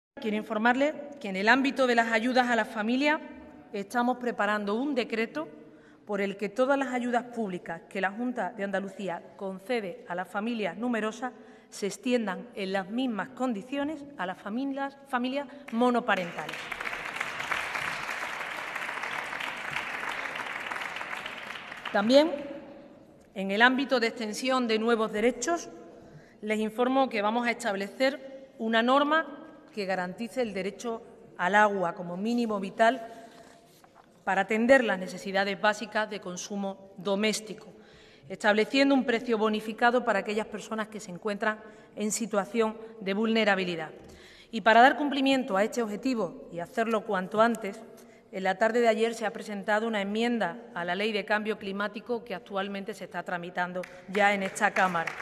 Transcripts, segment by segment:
Quiero informarles que en el ámbito de las ayudas a las familias estamos preparando un decreto por el que todas las ayudas públicas que la Junta de Andalucía concede a las familias numerosas se extiendan en las mismas condiciones a las familias monoparentales. También, en el ámbito de extensión de nuevos derechos, les informo que vamos a establecer una norma que garantice el derecho al agua como mínimo vital para atender las necesidades básicas de consumo doméstico, estableciendo un precio bonificado para aquellas personas que se encuentran en situación de vulnerabilidad. Y para dar cumplimiento a este objetivo y hacerlo cuanto antes, en la tarde de ayer se ha presentado una enmienda a la Ley de Cambio Climático que actualmente se está tramitando ya en esta Cámara.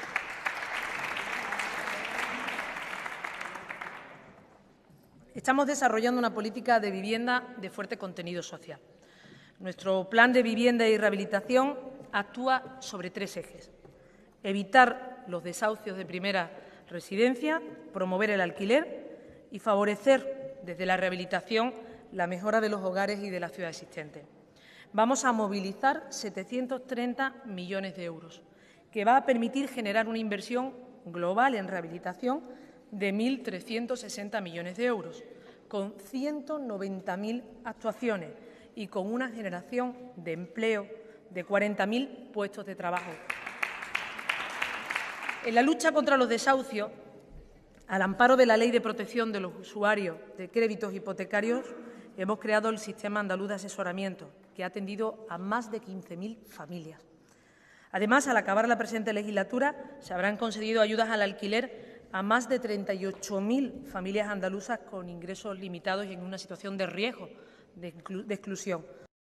Estamos desarrollando una política de vivienda de fuerte contenido social. Nuestro plan de vivienda y rehabilitación actúa sobre 3 ejes: evitar los desahucios de primera residencia, promover el alquiler y favorecer desde la rehabilitación la mejora de los hogares y de la ciudad existente. Vamos a movilizar 730 millones de euros, que va a permitir generar una inversión global en rehabilitación de 1.360 millones de euros, con 190.000 actuaciones y con una generación de empleo de 40.000 puestos de trabajo. En la lucha contra los desahucios, al amparo de la Ley de Protección de los Usuarios de Créditos Hipotecarios, hemos creado el Sistema Andaluz de Asesoramiento, que ha atendido a más de 15.000 familias. Además, al acabar la presente legislatura, se habrán concedido ayudas al alquiler a más de 38.000 familias andaluzas con ingresos limitados y en una situación de riesgo de exclusión.